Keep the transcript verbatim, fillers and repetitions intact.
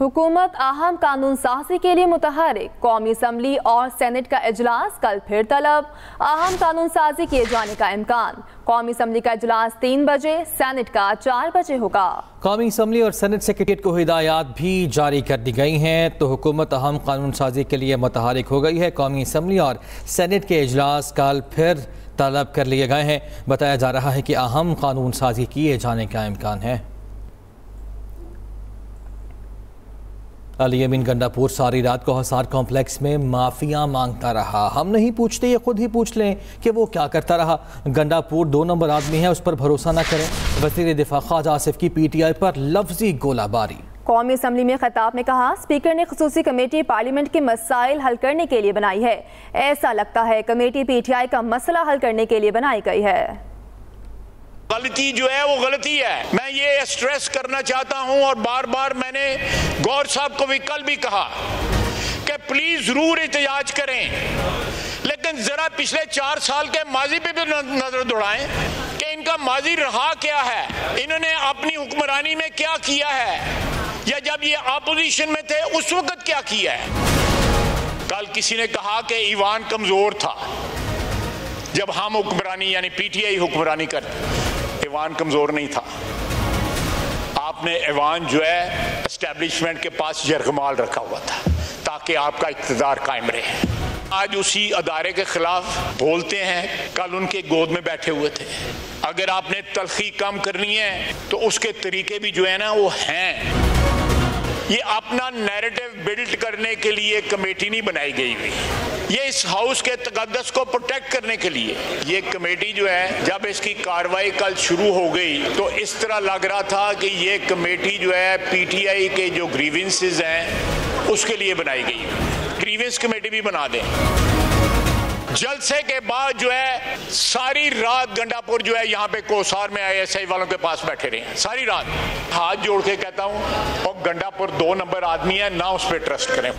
हुकूमत अहम कानून साजी के लिए मुतहरिक। कौमी असम्बली और सेनेट का इजलास कल फिर तलब। अहम कानून साजी किए जाने का इम्कान। कौमी असम्बली का इजलास तीन बजे, सेनेट का चार बजे होगा। कौमी असम्बली और सेनेट सेक्रेटरीट को हिदायत भी जारी कर दी गई हैं, तो हुकूमत अहम कानून साजी के लिए मुतहरिक हो गई है। कौमी असम्बली और सेनेट के इजलास कल फिर तलब कर लिए गए हैं। बताया जा रहा है कि अहम कानून साजी किए जाने का इम्कान है। अली अमीन गंडापुर सारी रात को हिसार कॉम्प्लेक्स में माफिया मांगता रहा। हम नहीं पूछते, ये खुद ही पूछ लें कि वो क्या करता रहा। गंडापुर दो नंबर आदमी है, उस पर भरोसा न करें। वज़ीर दिफा ख्वाजा आसिफ की पी टी आई पर लफ्जी गोलाबारी। कौमी असम्बली में खिताब में कहा, स्पीकर ने खुसूसी कमेटी पार्लियामेंट के मसाइल हल करने के लिए बनाई है। ऐसा लगता है कमेटी पी टी आई का मसला हल करने के लिए बनाई गई है। गलती जो है वो गलती है। मैं ये स्ट्रेस करना चाहता हूं और बार बार मैंने गौर साहब को भी कल भी कहा कि प्लीज जरूर एहतिजाज करें, लेकिन जरा पिछले चार साल के माजी पे भी नजर दौड़ाएं कि इनका माजी रहा क्या है, इन्होंने अपनी हुक्मरानी में क्या किया है, या जब ये अपोजिशन में थे उस वक्त क्या किया है। कल किसी ने कहा कि ईवान कमजोर था जब हम हुक्मरानी यानी पीटीआई हुक्मरानी करते। ईवान कमजोर नहीं था, आपने ईवान जो है एस्टेब्लिशमेंट के पास यरगमाल रखा हुआ था ताकि आपका इक़्तिदार कायम रहे। आज उसी अदारे के खिलाफ बोलते हैं, कल उनके गोद में बैठे हुए थे। अगर आपने तलखी कम करनी है तो उसके तरीके भी जो है ना वो हैं। ये अपना नैरेटिव बिल्ड करने के लिए कमेटी नहीं बनाई गई हुई, ये इस हाउस के तकद्दस को प्रोटेक्ट करने के लिए। ये कमेटी जो है जब इसकी कार्रवाई कल शुरू हो गई तो इस तरह लग रहा था कि ये कमेटी जो है पीटीआई के जो ग्रीवेंसेस हैं उसके लिए बनाई गई। ग्रीवेंस कमेटी भी बना दें। जलसे के बाद जो है सारी रात गंडापुर जो है यहाँ पे कोसार में आई एस आई वालों के पास बैठे रहे सारी रात। हाथ जोड़ के कहता हूँ और गंडापुर दो नंबर आदमी है ना, उस पर ट्रस्ट करें।